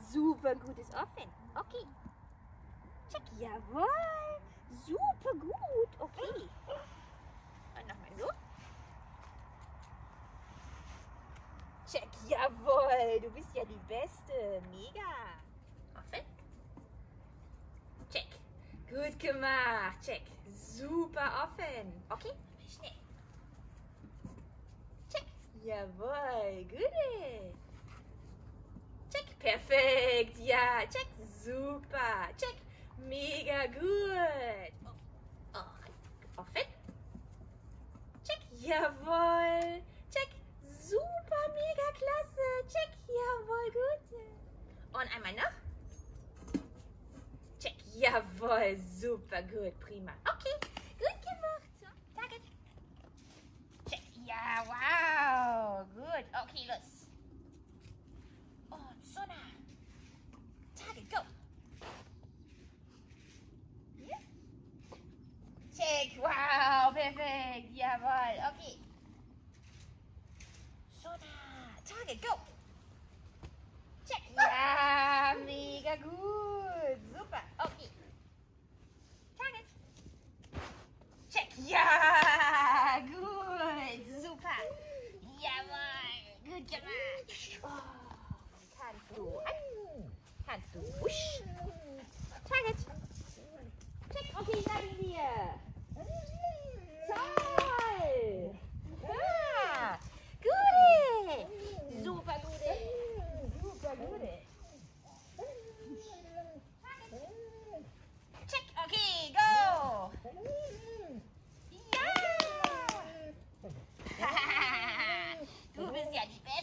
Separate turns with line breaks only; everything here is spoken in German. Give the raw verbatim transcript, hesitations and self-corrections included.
super gutes Offen. Okay. Check, jawohl. Super gut. Okay. Und nochmal so. Check, jawohl. Du bist ja die Beste. Mega. Offen. Check. Gut gemacht. Check. Super offen. Okay. Schnell. Check. Jawohl. Gut. Check. Perfekt. Ja. Check. Super. Check. Mega gut. Oh. Oh. Offen. Check. Jawohl. Check. Super. Mega klasse. Check. Jawohl. Gut. Und einmal noch. Check. Jawohl. Super gut. Prima. Okay. Gut gemacht. So. Target. Check. Ja. Wow. Gut. Okay. Los. Und Sunna. Target. Go. Ja. Check. Wow. Perfekt. Jawohl. Okay. Sunna. Target. Go. Check. Ja. Mega gut. Super. Okay. Target. Check. Ja. Gut. Super. Jawohl. Gut gemacht. Oh. Kannst du an? Kannst du wusch? Target. Check. Okay, bleiben wir. Toll. Ja. Gute. Super gute. Super gute. Check. Okay, go. Ja. Du bist ja die Beste.